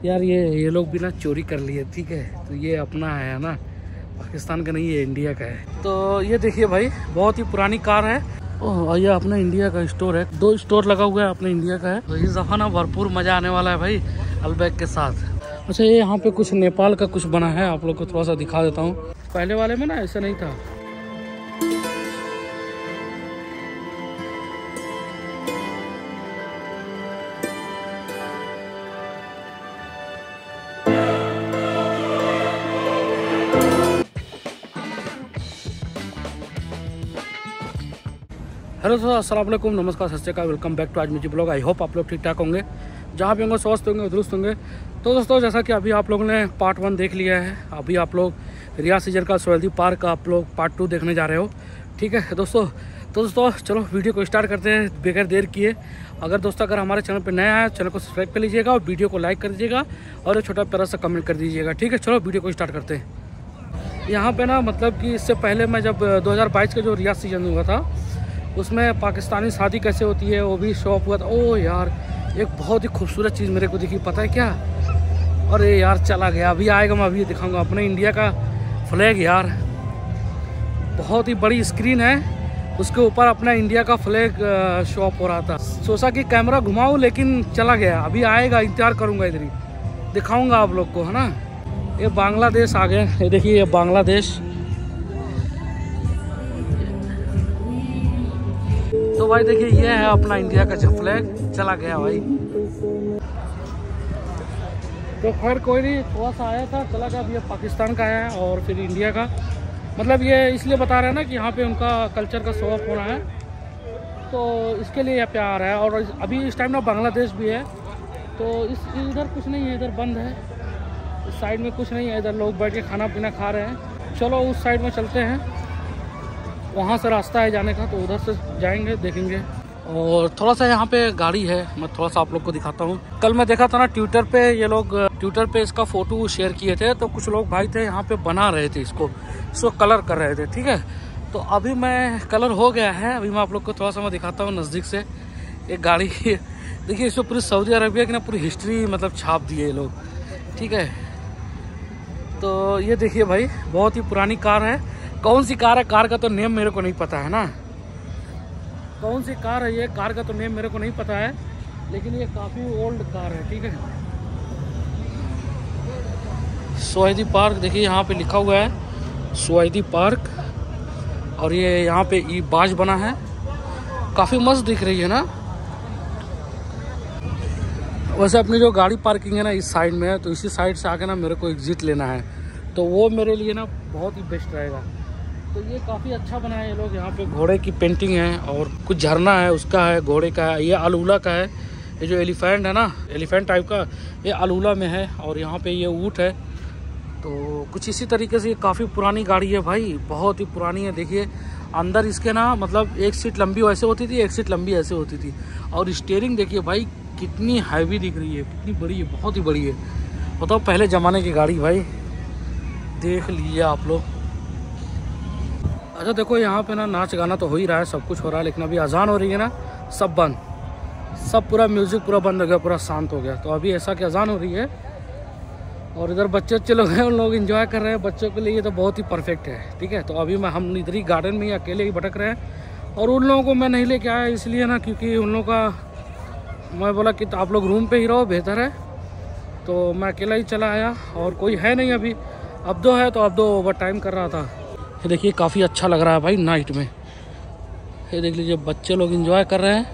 यार ये लोग भी ना चोरी कर लिए, ठीक है। तो ये अपना है ना, पाकिस्तान का नहीं है, इंडिया का है। तो ये देखिए भाई, बहुत ही पुरानी कार है। ओह, ये अपना इंडिया का स्टोर है, 2 स्टोर लगा हुआ है, अपने इंडिया का है। तो इस दफ़ा ना भरपूर मज़ा आने वाला है भाई अलबैक के साथ। अच्छा, ये यहाँ पे कुछ नेपाल का कुछ बना है, आप लोग को थोड़ा सा दिखा देता हूँ। पहले वाले में ना ऐसा नहीं था। हेलो दोस्तों, अस्सलाम वालेकुम, नमस्कार, सत श्री अकाल, वेलकम बैक टू आज मुझे ब्लॉग। आई होप आप लोग ठीक ठाक होंगे, जहाँ भी होंगे स्वस्थ होंगे, दुरुस्त होंगे। तो दोस्तों, जैसा कि अभी आप लोगों ने पार्ट 1 देख लिया है, अभी आप लोग रियाज सीजर का सोहेलदी पार्क का आप लोग पार्ट 2 देखने जा रहे हो, ठीक है दोस्तों। तो दोस्तों चलो वीडियो को स्टार्ट करते हैं बगैर देर किए। अगर हमारे चैनल पर नया है, चैनल को सब्सक्राइब कर लीजिएगा और वीडियो को लाइक कर दीजिएगा और एक छोटा प्यारा सा कमेंट कर दीजिएगा, ठीक है। चलो वीडियो को स्टार्ट करते हैं। यहाँ पे ना मतलब कि इससे पहले मैं जब 2022 का जो रियाज सीजन हुआ था, उसमें पाकिस्तानी शादी कैसे होती है वो भी शो ऑफ हुआ था। ओह यार, एक बहुत ही खूबसूरत चीज़ मेरे को दिखी, पता है क्या? अरे यार चला गया, अभी आएगा, मैं अभी दिखाऊंगा। अपने इंडिया का फ्लैग यार, बहुत ही बड़ी स्क्रीन है, उसके ऊपर अपना इंडिया का फ्लैग शो ऑफ हो रहा था। सोचा कि कैमरा घुमाऊं, लेकिन चला गया, अभी आएगा, इंतजार करूंगा, इधर ही दिखाऊंगा आप लोग को, है ना। ये बांग्लादेश आ गए, ये देखिए, ये बांग्लादेश। तो भाई देखिए, ये है अपना इंडिया का फ्लैग, चला गया भाई। तो खैर कोई नहीं, थोड़ा सा आया था, चला गया। अभी ये पाकिस्तान का है और फिर इंडिया का, मतलब ये इसलिए बता रहे हैं ना कि यहाँ पे उनका कल्चर का शो ऑफ होना है, तो इसके लिए यहाँ पे आ रहा है। और अभी इस टाइम ना बांग्लादेश भी है, तो इधर कुछ नहीं है, इधर बंद है। इस साइड में कुछ नहीं है, इधर लोग बैठ के खाना पीना खा रहे हैं। चलो उस साइड में चलते हैं, वहाँ से रास्ता है जाने का, तो उधर से जाएंगे, देखेंगे। और थोड़ा सा यहाँ पे गाड़ी है, मैं थोड़ा सा आप लोग को दिखाता हूँ। कल मैं देखा था ना ट्विटर पे, ये लोग ट्विटर पे इसका फोटो शेयर किए थे, तो कुछ लोग भाई थे यहाँ पे बना रहे थे, इसको कलर कर रहे थे, ठीक है। तो अभी मैं कलर हो गया है, अभी मैं आप लोग को थोड़ा सा मैं दिखाता हूँ नज़दीक से। एक गाड़ी देखिए, इसमें पूरी सऊदी अरबिया की ना पूरी हिस्ट्री मतलब छाप दी है ये लोग, ठीक है। तो ये देखिए भाई, बहुत ही पुरानी कार है। कौन सी कार है, कार का तो नेम मेरे को नहीं पता है ना, कौन सी कार है ये, कार का तो नेम मेरे को नहीं पता है, लेकिन ये काफ़ी ओल्ड कार है, ठीक है। सोहेलदी पार्क देखिए, यहाँ पे लिखा हुआ है सोहेलदी पार्क, और ये यहाँ पे ई बाज बना है, काफ़ी मस्त दिख रही है ना। वैसे अपनी जो गाड़ी पार्किंग है ना इस साइड में है, तो इसी साइड से आके ना मेरे को एग्जिट लेना है, तो वो मेरे लिए ना बहुत ही बेस्ट रहेगा। तो ये काफ़ी अच्छा बना है ये लोग, यहाँ पे घोड़े की पेंटिंग है और कुछ झरना है, उसका है, घोड़े का है, ये अलूला का है। ये जो एलिफेंट है ना, एलिफेंट टाइप का, ये अलूला में है, और यहाँ पे ये ऊँट है। तो कुछ इसी तरीके से ये काफ़ी पुरानी गाड़ी है भाई, बहुत ही पुरानी है। देखिए अंदर इसके ना मतलब एक सीट लंबी वैसे होती थी, एक सीट लंबी ऐसे होती थी, और स्टीयरिंग देखिए भाई कितनी हैवी दिख रही है, कितनी बड़ी है, बहुत ही बड़ी है। बताओ, पहले ज़माने की गाड़ी भाई, देख लीजिए आप लोग। अच्छा देखो, यहाँ पे ना नाच गाना तो हो ही रहा है, सब कुछ हो रहा है, लेकिन अभी अजान हो रही है ना, सब बंद, सब पूरा म्यूज़िक पूरा बंद हो गया, पूरा शांत हो गया। तो अभी ऐसा कि अजान हो रही है, और इधर बच्चे लोग हैं, उन लोग एंजॉय कर रहे हैं। बच्चों के लिए तो बहुत ही परफेक्ट है, ठीक है। तो अभी हम इधर ही गार्डन में ही अकेले ही भटक रहे हैं, और उन लोगों को मैं नहीं लेके आया इसलिए ना, क्योंकि उन लोगों का मैं बोला कि आप लोग रूम पर ही रहो, बेहतर है। तो मैं अकेला ही चला आया, और कोई है नहीं अभी। अब दो है, तो अब दो ओवर टाइम कर रहा था। ये देखिए काफ़ी अच्छा लग रहा है भाई नाइट में, ये देख लीजिए, बच्चे लोग एंजॉय कर रहे हैं,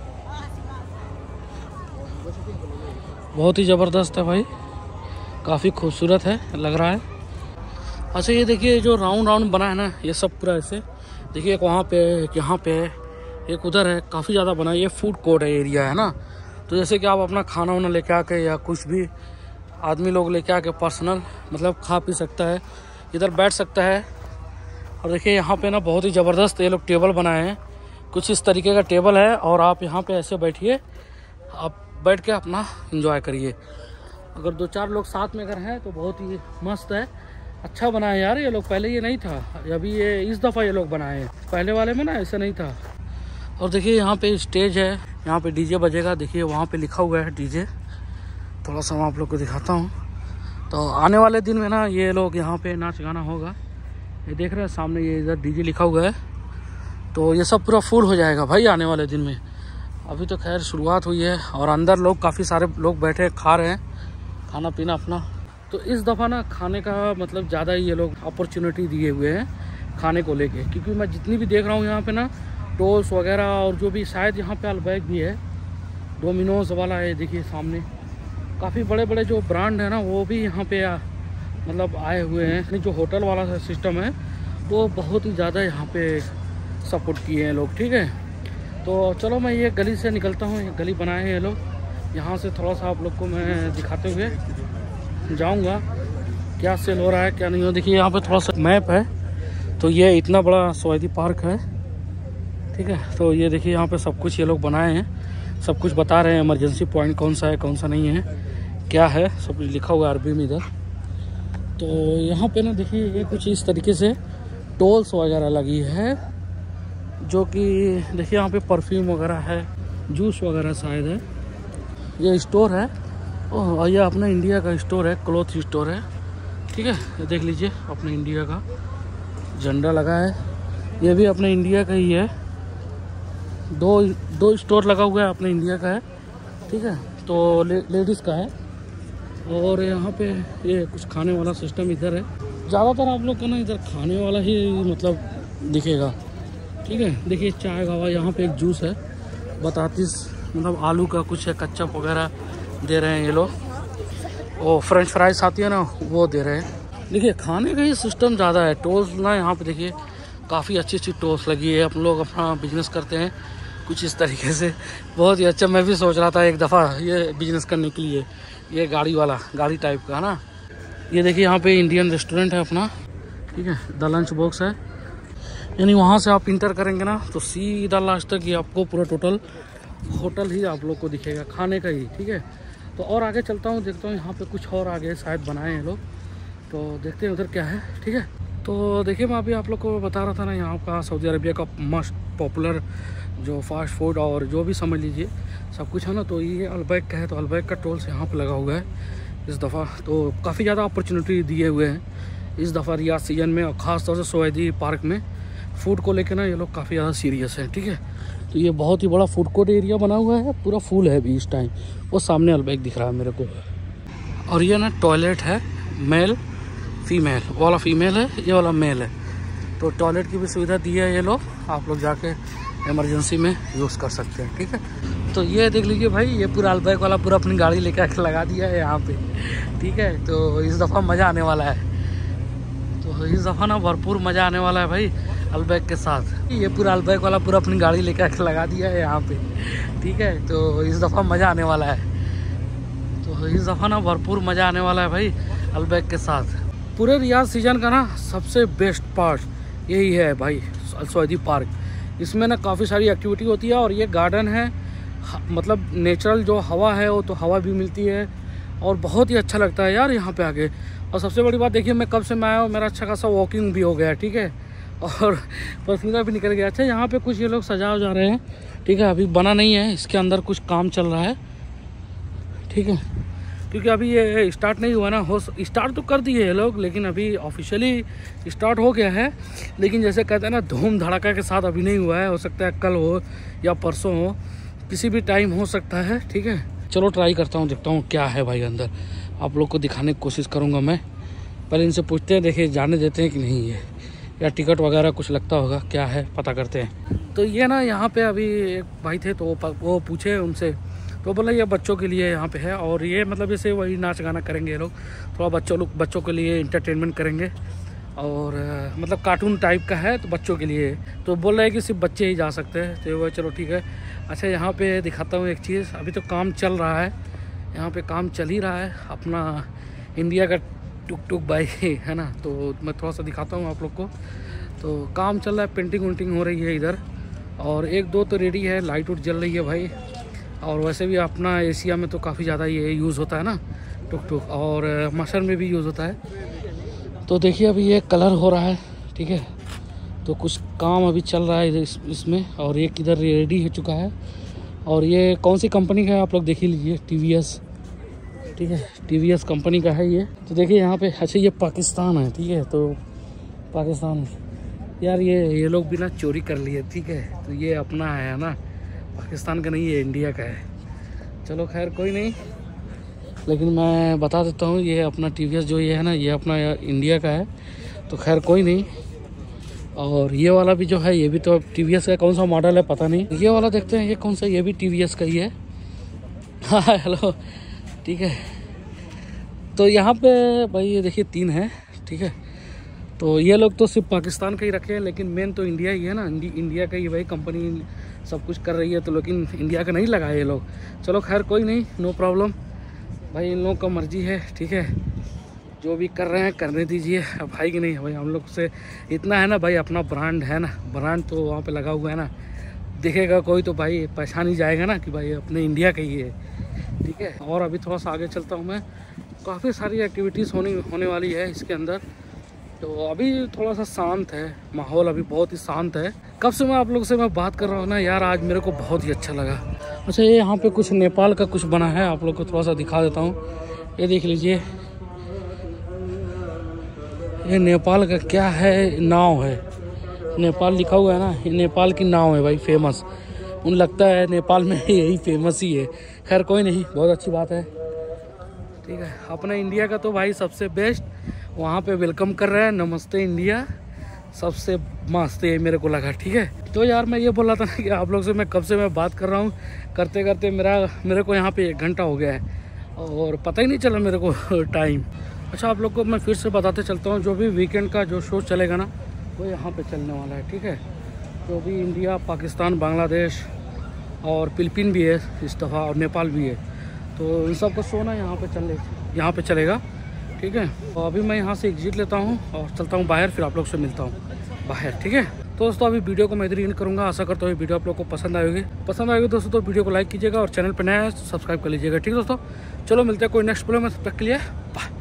बहुत ही ज़बरदस्त है भाई, काफ़ी खूबसूरत है, लग रहा है। अच्छा ये देखिए, जो राउंड राउंड बना है ना, ये सब पूरा ऐसे देखिए, एक वहाँ पे, एक यहाँ पे, एक उधर है, काफ़ी ज़्यादा बना है। ये फूड कोर्ट है एरिया है ना, तो जैसे कि आप अपना खाना वाना लेके आके, या कुछ भी आदमी लोग लेके आके पर्सनल मतलब खा पी सकता है, इधर बैठ सकता है। और देखिए यहाँ पे ना बहुत ही ज़बरदस्त ये लोग टेबल बनाए हैं, कुछ इस तरीके का टेबल है, और आप यहाँ पे ऐसे बैठिए, आप बैठ के अपना एंजॉय करिए। अगर 2-4 लोग साथ में अगर हैं तो बहुत ही मस्त है, अच्छा बना है यार ये लोग, पहले ये नहीं था, अभी ये इस दफ़ा ये लोग बनाए हैं, पहले वाले में ना ऐसा नहीं था। और देखिए यहाँ पे स्टेज है, यहाँ पे डीजे बजेगा, देखिए वहाँ पे लिखा हुआ है डीजे, थोड़ा सा मैं आप लोग को दिखाता हूँ। तो आने वाले दिन में ना ये लोग यहाँ पे नाच गाना होगा। ये देख रहे हैं सामने, ये इधर डीजे लिखा हुआ है। तो ये सब पूरा फुल हो जाएगा भाई आने वाले दिन में। अभी तो खैर शुरुआत हुई है और अंदर लोग काफ़ी सारे लोग बैठे खा रहे हैं खाना पीना अपना। तो इस दफ़ा ना खाने का मतलब ज़्यादा ही ये लोग अपॉर्चुनिटी दिए हुए हैं खाने को लेके, क्योंकि मैं जितनी भी देख रहा हूँ यहाँ पे ना टोल्स वगैरह और जो भी शायद यहाँ पे अल्बैक भी है, डोमिनोज वाला है, देखिए सामने काफ़ी बड़े बड़े जो ब्रांड है ना वो भी यहाँ पे मतलब आए हुए हैं। जो होटल वाला सिस्टम है वो बहुत ही ज़्यादा यहाँ पे सपोर्ट किए हैं लोग, ठीक है। तो चलो मैं ये गली से निकलता हूँ। ये गली बनाए हैं ये लोग, यहाँ से थोड़ा सा आप लोग को मैं दिखाते हुए जाऊँगा क्या सेल हो रहा है क्या नहीं हो। देखिए यहाँ पे थोड़ा सा मैप है। तो ये इतना बड़ा सवादी पार्क है, ठीक है। तो ये देखिए यहाँ पे सब कुछ ये लोग बनाए हैं, सब कुछ बता रहे हैं। इमरजेंसी पॉइंट कौन सा है कौन सा नहीं है, क्या है, सब कुछ लिखा हुआ है अरबी में इधर। तो यहाँ पे ना देखिए ये कुछ इस तरीके से टोल्स वगैरह लगी है, जो कि देखिए यहाँ पे परफ्यूम वगैरह है, जूस वगैरह शायद है। ये स्टोर है, ओह ये अपना इंडिया का स्टोर है, क्लॉथ स्टोर है, ठीक है। ये देख लीजिए अपने इंडिया का झंडा लगा है, ये भी अपने इंडिया का ही है। दो स्टोर लगा हुआ है, अपने इंडिया का है, ठीक है। तो लेडीज़ का है। और यहाँ पे ये कुछ खाने वाला सिस्टम इधर है। ज़्यादातर आप लोग को ना इधर खाने वाला ही मतलब दिखेगा, ठीक है। देखिए चाय गावा, यहाँ पे एक जूस है, बतातीस मतलब आलू का कुछ है, कच्चप वगैरह दे रहे हैं ये लोग। और फ्रेंच फ्राइज आती है ना वो दे रहे हैं। देखिए खाने का ही सिस्टम ज़्यादा है। टोल्स ना यहाँ पे देखिए काफ़ी अच्छी अच्छी टोल्स लगी है। अपन लोग अपना बिजनेस करते हैं कुछ इस तरीके से, बहुत ही अच्छा। मैं भी सोच रहा था एक दफ़ा ये बिजनेस करने के लिए, ये गाड़ी वाला, गाड़ी टाइप का ना। ये देखिए यहाँ पे इंडियन रेस्टोरेंट है अपना, ठीक है। द लंच बॉक्स है, यानी वहाँ से आप इंटर करेंगे ना तो सीधा लास्ट तक ये आपको पूरा टोटल होटल ही आप लोग को दिखेगा खाने का ही, ठीक है। तो और आगे चलता हूँ, देखता हूँ यहाँ पे कुछ और आगे शायद बनाए हैं लोग, तो देखते हैं उधर क्या है, ठीक है। तो देखिए मैं अभी आप लोग को बता रहा था ना, यहाँ का सऊदी अरबिया का मस्ट पॉपुलर जो फास्ट फूड और जो भी समझ लीजिए सब कुछ है ना। तो ये अल्बैक का है, तो अल्बैक का टोल्स यहाँ पे लगा हुआ है इस दफ़ा। तो काफ़ी ज़्यादा अपॉर्चुनिटी दिए हुए हैं इस दफ़ा रियाद सीजन में, और ख़ास तौर से सऊदी पार्क में फूड को लेकर ना ये लोग काफ़ी ज़्यादा सीरियस है, ठीक है। तो ये बहुत ही बड़ा फूड कोर्ट एरिया बना हुआ है, पूरा फुल है अभी इस टाइम। वो सामने अल्बैक दिख रहा है मेरे को। और ये ना टॉयलेट है, मेल फीमेल, वाला फीमेल है, ये वाला मेल है। तो टॉयलेट की भी सुविधा दी है ये लोग, आप लोग जाके इमरजेंसी में यूज़ कर सकते हैं, ठीक है। तो ये देख लीजिए भाई, ये पूरा अल्बैक वाला पूरा अपनी गाड़ी लेके आके लगा दिया है यहाँ पे, ठीक है। तो इस दफ़ा मज़ा आने वाला है। तो इस दफ़ा ना भरपूर मज़ा आने वाला है भाई अल्बैक के साथ। ये पूरा अल्बैक वाला पूरा अपनी गाड़ी लेके आके लगा दिया है यहाँ पे, ठीक है। तो इस दफ़ा मज़ा आने वाला है। तो इस दफ़ा ना भरपूर मज़ा आने वाला है भाई अल्बैक के साथ। पूरे रियाद सीजन का ना सबसे बेस्ट पार्ट यही है भाई सऊदी पार्क। इसमें ना काफ़ी सारी एक्टिविटी होती है, और ये गार्डन है, मतलब नेचुरल जो हवा है वो तो हवा भी मिलती है, और बहुत ही अच्छा लगता है यार यहाँ पे आके। और सबसे बड़ी बात देखिए, मैं कब से मैं आया हूँ, मेरा अच्छा खासा वॉकिंग भी हो गया, ठीक है, और पसीना भी निकल गया। अच्छा यहाँ पे कुछ ये लोग सजा जा रहे हैं, ठीक है। अभी बना नहीं है, इसके अंदर कुछ काम चल रहा है, ठीक है, क्योंकि अभी ये स्टार्ट नहीं हुआ ना। हो स्टार्ट तो कर दिए ये लोग, लेकिन अभी ऑफिशियली स्टार्ट हो गया है, लेकिन जैसे कहते हैं ना धूम धड़ाका के साथ अभी नहीं हुआ है। हो सकता है कल हो या परसों हो, किसी भी टाइम हो सकता है, ठीक है। चलो ट्राई करता हूँ, देखता हूँ क्या है भाई अंदर, आप लोग को दिखाने की कोशिश करूँगा मैं। पहले इनसे पूछते हैं, देखिए जाने देते हैं कि नहीं है, या टिकट वगैरह कुछ लगता होगा, क्या है पता करते हैं। तो ये ना यहाँ पे अभी एक भाई थे, तो वो पूछे उनसे, तो बोला ये बच्चों के लिए यहाँ पे है, और ये मतलब जैसे वही नाच गाना करेंगे ये लोग, थोड़ा बच्चों के लिए इंटरटेनमेंट करेंगे, और मतलब कार्टून टाइप का है तो बच्चों के लिए। तो बोल रहे हैं कि सिर्फ बच्चे ही जा सकते हैं, तो वो चलो ठीक है। अच्छा यहाँ पे दिखाता हूँ एक चीज़, अभी तो काम चल रहा है, यहाँ पे काम चल ही रहा है, अपना इंडिया का टुक टुक बाइक है ना। तो मैं थोड़ा सा दिखाता हूँ आप लोग को। तो काम चल रहा है, पेंटिंग वेंटिंग हो रही है इधर, और एक दो तो रेडी है, लाइट उट जल रही है भाई। और वैसे भी अपना एशिया में तो काफ़ी ज़्यादा ये यूज़ होता है ना टुक टुक, और मशर में भी यूज़ होता है। तो देखिए अभी ये कलर हो रहा है, ठीक है। तो कुछ काम अभी चल रहा है इसमें, और एक इधर रेडी हो चुका है। और ये कौन सी कंपनी का है आप लोग देख ही लीजिए, TVS ठीक है, TVS कंपनी का है ये। तो देखिए यहाँ पे, अच्छा ये पाकिस्तान है, ठीक है, तो पाकिस्तान यार ये लोग भी ना चोरी कर लिए, ठीक है, तो ये अपना है ना, पाकिस्तान का नहीं है, इंडिया का है। चलो खैर कोई नहीं, लेकिन मैं बता देता हूँ ये अपना TVS जो ये है ना, ये अपना इंडिया का है, तो खैर कोई नहीं। और ये वाला भी जो है, ये भी तो TVS का कौन सा मॉडल है पता नहीं। ये वाला देखते हैं, ये कौन सा, ये भी TVS का ही है। हाँ हेलो, ठीक है। तो यहाँ पे भाई ये देखिए 3 है, ठीक है। तो ये लोग तो सिर्फ पाकिस्तान का ही रखे हैं, लेकिन मेन तो इंडिया ही है ना, इंडिया का ही भाई कंपनी सब कुछ कर रही है, तो लेकिन इंडिया का नहीं लगाए ये लोग। चलो खैर कोई नहीं, नो प्रॉब्लम भाई, इन लोगों का मर्जी है, ठीक है, जो भी कर रहे हैं करने दीजिए। अब भाई कि नहीं भाई, हम लोग से इतना है ना भाई, अपना ब्रांड है ना, ब्रांड तो वहाँ पे लगा हुआ है ना, देखेगा कोई तो भाई पहचान ही जाएगा ना कि भाई अपने इंडिया का ही है, ठीक है। और अभी थोड़ा सा आगे चलता हूँ मैं, काफ़ी सारी एक्टिविटीज़ होने वाली है इसके अंदर। तो अभी थोड़ा सा शांत है माहौल, अभी बहुत ही शांत है। कब से मैं आप लोग से बात कर रहा हूँ ना यार, आज मेरे को बहुत ही अच्छा लगा। अच्छा ये यहाँ पे कुछ नेपाल का कुछ बना है, आप लोग को थोड़ा सा दिखा देता हूँ, ये देख लीजिए, ये नेपाल का क्या है, नाव है, नेपाल लिखा हुआ है ना, ये नेपाल की नाव है भाई, फेमस। उन लगता है नेपाल में यही फेमस ही है। खैर कोई नहीं, बहुत अच्छी बात है, ठीक है। अपने इंडिया का तो भाई सबसे बेस्ट वहाँ पे वेलकम कर रहे हैं, नमस्ते इंडिया, सबसे मस्त है मेरे को लगा, ठीक है। तो यार मैं ये बोल रहा था ना कि आप लोग से मैं कब से मैं बात कर रहा हूँ, करते करते मेरे को यहाँ पे 1 घंटा हो गया है और पता ही नहीं चला मेरे को टाइम। अच्छा आप लोग को मैं फिर से बताते चलता हूँ, जो भी वीकेंड का जो शो चलेगा ना, वो यहाँ पे चलने वाला है, ठीक है। जो भी इंडिया, पाकिस्तान, बांग्लादेश और फिलिपीन भी है इस दफ़ा, और नेपाल भी है, तो इन सब का शो ना यहाँ पे चलेगा, ठीक है। तो अभी मैं यहाँ से एग्जिट लेता हूँ और चलता हूँ बाहर, फिर आप लोग से मिलता हूँ बाहर, ठीक है। तो दोस्तों अभी वीडियो को मैं इधर एंड करूँगा, आशा करता हूँ वीडियो आप लोग को पसंद आएगी दोस्तों। तो वीडियो को लाइक कीजिएगा और चैनल पर नया है सब्सक्राइब कर लीजिएगा, ठीक है दोस्तों। चलो मिलते हैं कोई नेक्स्ट वीडियो में, तब तक के लिए बाय।